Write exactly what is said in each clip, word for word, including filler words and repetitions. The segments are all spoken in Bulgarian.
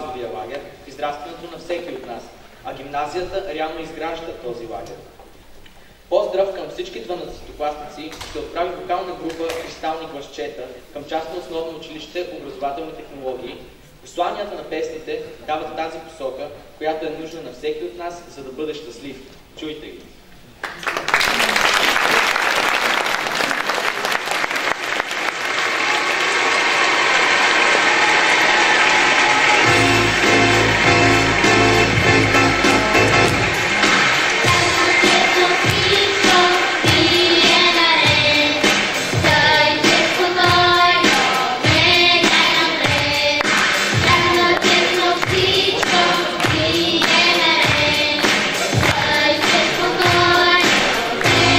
базовия лагер, в израстването на всеки от нас, а гимназията реално изгражда този лагер. Поздрав към всички дванадесетокласници се отправи вокална група Кристални гласчета към частно основно училище образователни технологии. Посланията на песните дават тази посока, която е нужна на всеки от нас, за да бъде щастлив. Чуйте ги! Bye.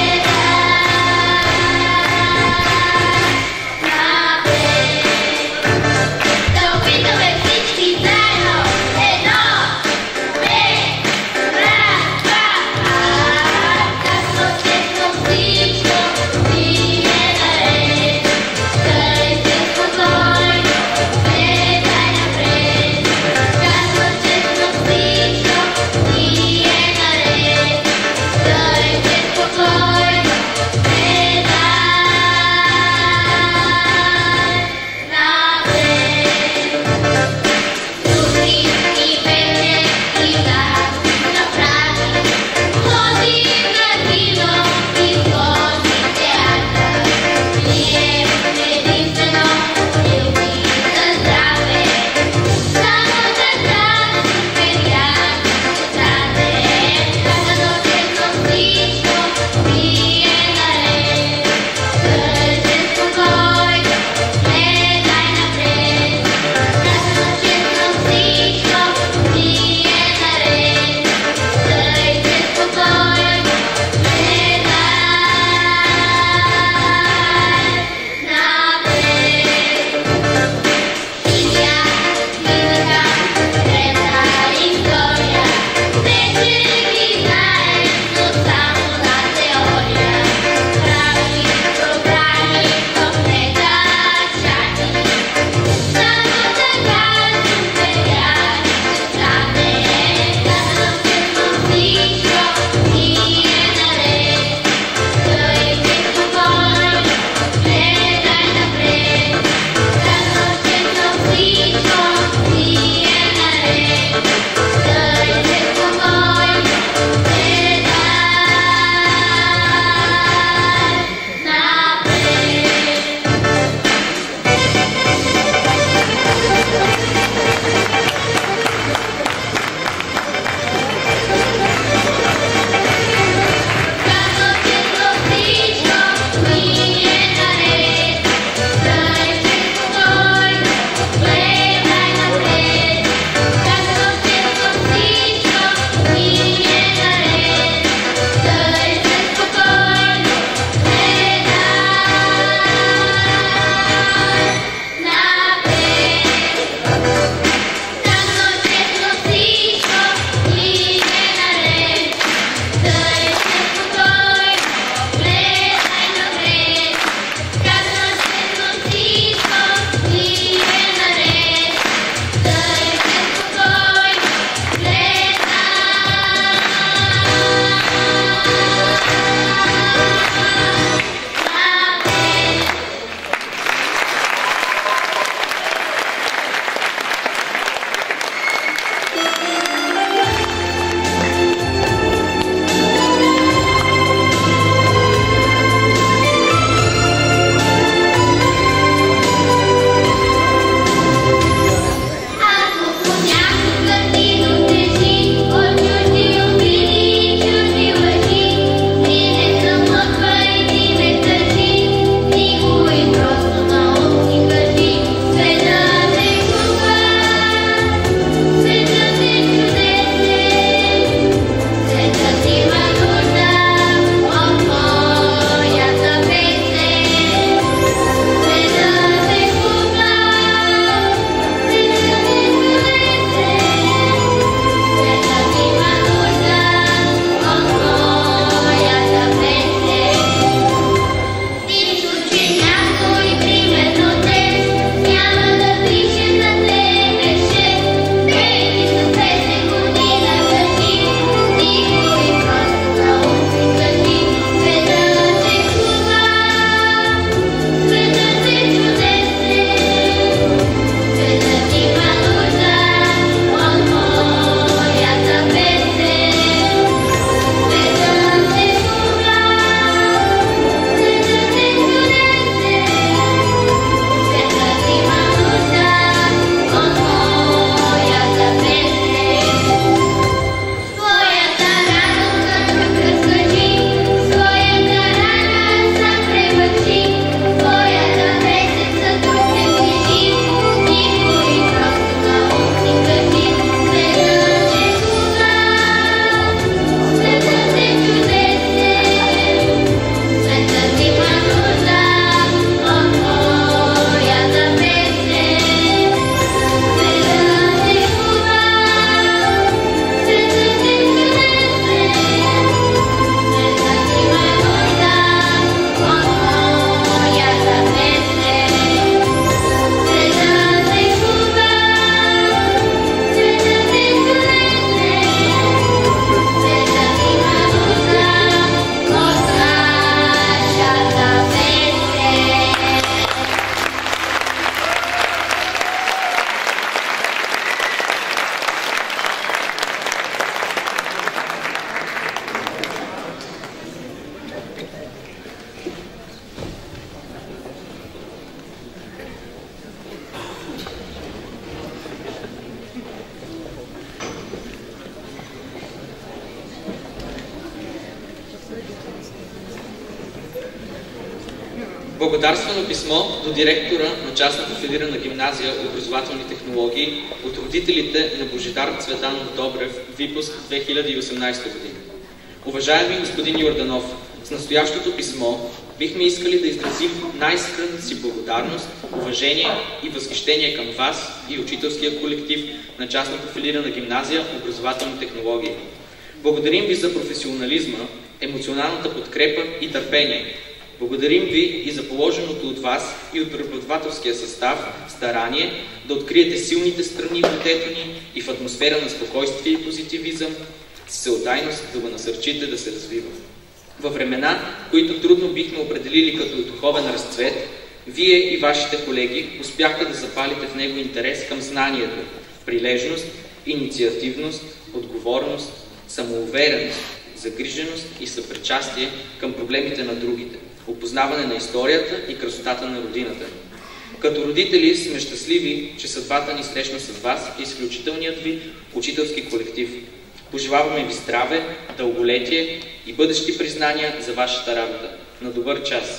Благодарствено писмо до директора на частна профилирана гимназия образователни технологии от родителите на Божидар Цветанов Добрев, випуск две хиляди и осемнадесета година. Уважаеми господин Йорданов, с настоящото писмо бихме искали да изразим най-искрената си благодарност, уважение и възхищение към вас и учителския колектив на частна профилирана гимназия образователни технологии. Благодарим ви за професионализма, емоционалната подкрепа и търпение. Благодарим ви и за положеното от вас и от преподавателския състав старание да откриете силните страни в детето ни и в атмосфера на спокойствие и позитивизъм, с целтайност да го насърчите да се развива. Във времена, които трудно бихме определили като духовен разцвет, вие и вашите колеги успяхте да запалите в него интерес към знанието, прилежност, инициативност, отговорност, самоувереност, загриженост и съпричастие към проблемите на другите, опознаване на историята и красотата на родината. Като родители сме щастливи, че съдбата ни срещна с вас и изключителният ви учителски колектив. Пожелаваме ви здраве, дълголетие и бъдещи признания за вашата работа. На добър час!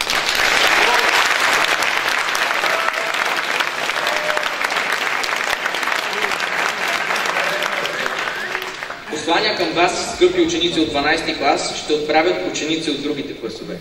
Послания към вас, скъпи ученици от дванадесети клас, ще отправят ученици от другите класове.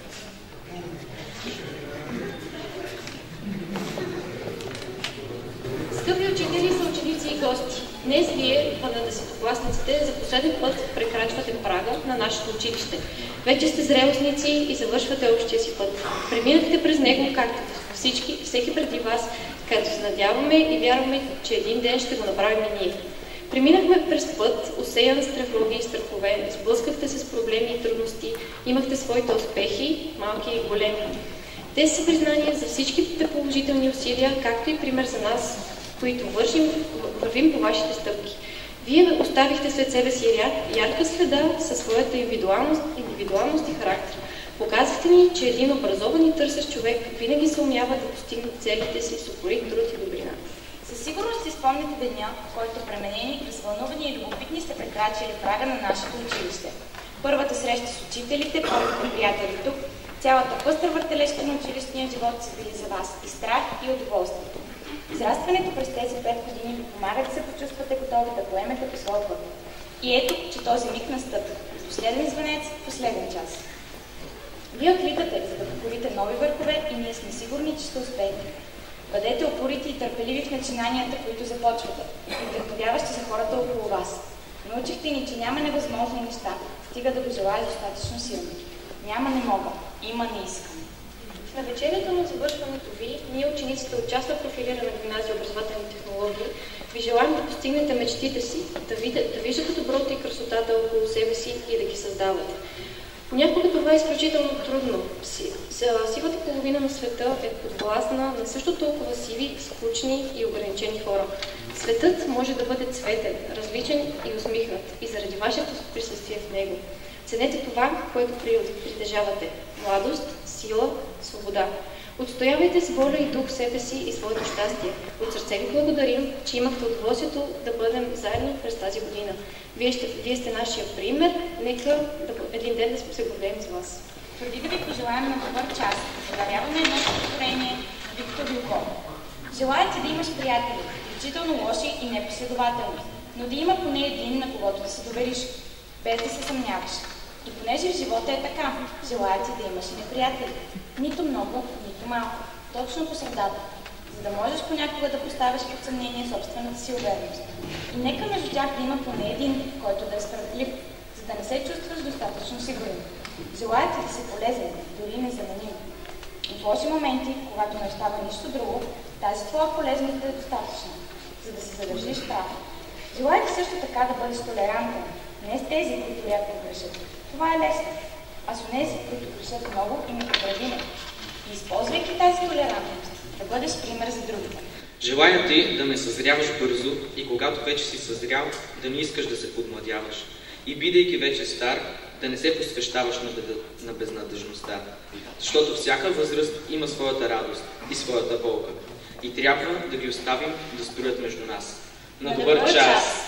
Скъпи учители, съученици и гости, днес вие, дванадесетокласниците, за последен път прекрачвате прага на нашето училище. Вече сте зрелостници и завършвате общия си път. Преминахте през него, както всички, всеки преди вас, като се надяваме и вярваме, че един ден ще го направим и ние. Преминахме през път, осеян с тревоги и страхове, сблъскахте се с проблеми и трудности, имахте своите успехи, малки и големи. Те са признания за всичките положителни усилия, както и пример за нас, които вършим, вървим по вашите стъпки. Вие оставихте след себе си ряд, ярка следа със своята индивидуалност, индивидуалност и характер. Показахте ни, че един образован и търсещ човек винаги се умява да постигне целите си с упорит труд и добрина. Със сигурност си спомняте деня, в който пременени, развълнувани и любопитни сте прекрачили прага на нашето училище. Първата среща с учителите, първите приятели тук, цялата пъстра въртележка на училищния живот са били за вас и страх, и удоволствие. Израстването през тези пет години ви помага да се почувствате готови да поемете по своя път. И ето, че този миг настъпва. Последен звънец, последен час. Вие отлитате, за да покорите нови върхове и ние сме сигурни, че ще успеете. Бъдете упорити и търпеливи в начинанията, които започвате, и вдъхновяващи за хората около вас. Научихте ни, че няма невъзможни неща, стига да го желая достатъчно силно. Няма не мога, има не искам. На вечерието на завършването ви, ние учениците от частна профилирана гимназия образователни технологии, ви желаем да постигнете мечтите си, да, видя, да виждате доброто и красотата около себе си и да ги създавате. Понякога това е изключително трудно. Сивата половина на света е подвластна на също толкова сиви, скучни и ограничени хора. Светът може да бъде цветен, различен и усмихнат и заради вашето присъствие в него. Ценете това, което притежавате – младост, сила, свобода. Отстоявайте с воля и дух себе си и своето щастие. От сърце ви благодарим, че имахте удоволствието да бъдем заедно през тази година. Вие, ще, вие сте нашия пример. Нека да, един ден да се гордеем с вас. Преди да ви пожелаем на добър час, подаряваме едно стихотворение Виктор Юго. Желаете да имаш приятели, включително лоши и непоследователни, но да има поне един, на когото да се довериш, без да се съмняваш. И понеже в живота е така, желаете да имаш и неприятели. Нито много, нито малко. Точно по средата, за да можеш понякога да поставяш под съмнение собствената си увереност. И нека между тях да има поне един, който да е справедлив, за да не се чувстваш достатъчно сигурен. Желаете да си полезен, дори незаменим. И в лоши моменти, когато не остава нищо друго, тази твоя полезност е достатъчна, за да се задържиш прав. Желаете също така да бъдеш толерантен, не с тези, които рядко грешат. Това е лесно. А с онези, които грешат много и непоправимо. И използвайки тази толерантност, да бъдеш пример за другите. Желая ти да не съзряваш бързо и когато вече си съзрял, да не искаш да се подмладяваш. И бидейки вече стар, да не се посвещаваш на, бед... на безнадежността. Защото всяка възраст има своята радост и своята болка. И трябва да ги оставим да строят между нас. На добър час!